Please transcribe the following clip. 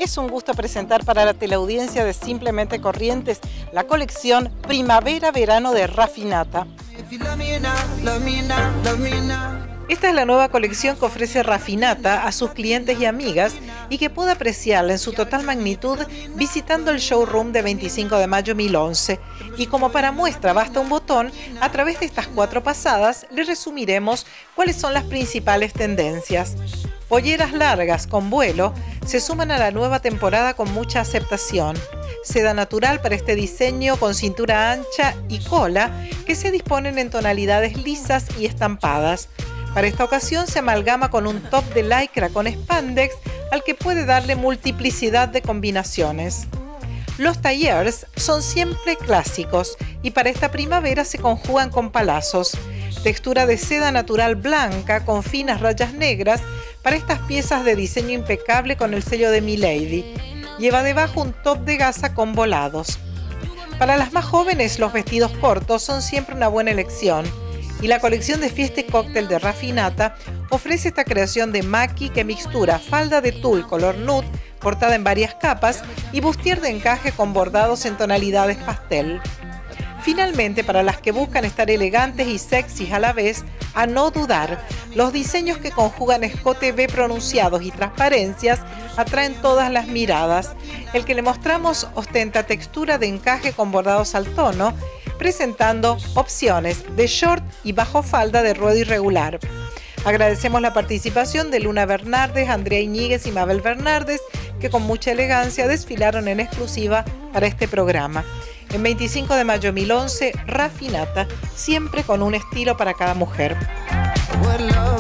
Es un gusto presentar para la teleaudiencia de Simplemente Corrientes la colección Primavera-Verano de Raffinata. Esta es la nueva colección que ofrece Raffinata a sus clientes y amigas y que puede apreciarla en su total magnitud visitando el showroom de 25 de mayo 1011. Y como para muestra basta un botón, a través de estas 4 pasadas les resumiremos cuáles son las principales tendencias. Polleras largas con vuelo se suman a la nueva temporada con mucha aceptación. Seda natural para este diseño con cintura ancha y cola que se disponen en tonalidades lisas y estampadas. Para esta ocasión se amalgama con un top de lycra con spandex al que puede darle multiplicidad de combinaciones. Los tailleurs son siempre clásicos y para esta primavera se conjugan con palazos. Textura de seda natural blanca con finas rayas negras para estas piezas de diseño impecable con el sello de Milady. Lleva debajo un top de gasa con volados. Para las más jóvenes los vestidos cortos son siempre una buena elección. Y la colección de fiesta y cóctel de Raffinata ofrece esta creación de maqui que mixtura falda de tul color nude, cortada en varias capas, y bustier de encaje con bordados en tonalidades pastel. Finalmente, para las que buscan estar elegantes y sexys a la vez, a no dudar, los diseños que conjugan escote V pronunciados y transparencias atraen todas las miradas. El que le mostramos ostenta textura de encaje con bordados al tono, presentando opciones de short y bajo falda de ruedo irregular. Agradecemos la participación de Luna Bernardes, Andrea Iñiguez y Mabel Bernardes, que con mucha elegancia desfilaron en exclusiva para este programa. En 25 de mayo 1011, Raffinata, siempre con un estilo para cada mujer.